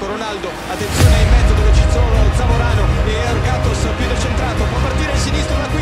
attacco. Ronaldo, attenzione in mezzo dove ci sono Zamorano e Gatos più decentrato, può partire il sinistro da qui.